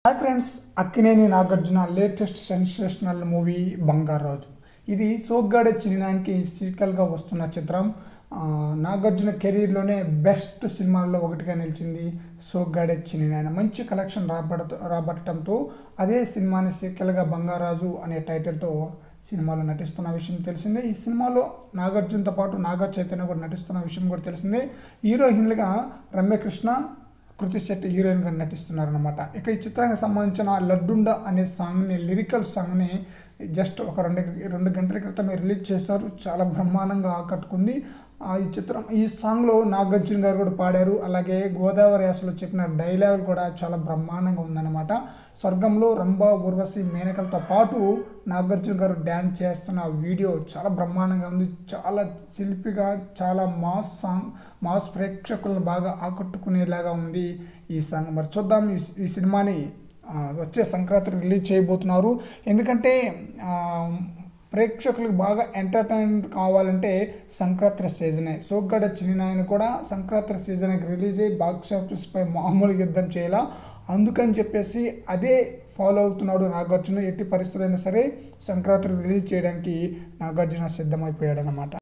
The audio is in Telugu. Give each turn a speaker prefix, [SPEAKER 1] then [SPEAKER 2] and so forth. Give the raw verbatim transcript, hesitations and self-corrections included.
[SPEAKER 1] Hi friends, Akkineni Nagarjuna latest sensational movie Bangarraju. ఇది సోగ్గాడే చిన్నానికి సీక్వెల్గా వస్తున్న చిత్రం. నాగార్జున కెరీర్లోనే బెస్ట్ సినిమాల్లో ఒకటిగా నిలిచింది సోగ్గాడే చిన్నాయన. మంచి కలెక్షన్ రాబడ రాబట్టడంతో అదే సినిమాని సీక్వెల్గా బంగారాజు అనే టైటిల్తో సినిమాలో నటిస్తున్న విషయం తెలిసిందే. ఈ సినిమాలో నాగార్జునతో పాటు నాగ చైతన్య కూడా నటిస్తున్న విషయం కూడా తెలిసిందే. హీరోయిన్లుగా రమ్యకృష్ణ, కృతి శెట్టి హీరోయిన్గా నటిస్తున్నారనమాట. ఇక ఈ చిత్రానికి సంబంధించిన లడ్డుండ అనే సాంగ్ని, లిరికల్ సాంగ్ని జస్ట్ ఒక రెండు రెండు గంటల క్రితమే రిలీజ్ చేశారు. చాలా బ్రహ్మాండంగా ఆకట్టుకుంది ఈ చిత్రం. ఈ సాంగ్లో నాగార్జున గారు కూడా పాడారు. అలాగే గోదావరి యాసలో చెప్పిన డైలాగులు కూడా చాలా బ్రహ్మాండంగా ఉందన్నమాట. స్వర్గంలో రంభ, ఊర్వశి, మేనకలతో పాటు నాగార్జున గారు డ్యాన్స్ చేస్తున్న వీడియో చాలా బ్రహ్మాండంగా ఉంది. చాలా శిల్పిగా, చాలా మాస్ సాంగ్, మాస్ ప్రేక్షకులను బాగా ఆకట్టుకునేలాగా ఉంది ఈ సాంగ్. మరి చూద్దాం ఈ ఈ సినిమాని వచ్చే సంక్రాంతికి రిలీజ్ చేయబోతున్నారు. ఎందుకంటే ప్రేక్షకులకు బాగా ఎంటర్టైన్మెంట్ కావాలంటే సంక్రాంతి సీజనే. సోగ్గాడే చిన్నాయన కూడా సంక్రాంతి సీజన్కి రిలీజ్ అయ్యి బాక్స్ ఆఫీస్పై మామూలు యుద్ధం చేయాల. అందుకని చెప్పేసి అదే ఫాలో అవుతున్నాడు నాగార్జున. ఎట్టి పరిస్థితులైనా సరే సంక్రాంతి రిలీజ్ చేయడానికి నాగార్జున సిద్ధమైపోయాడు అన్నమాట.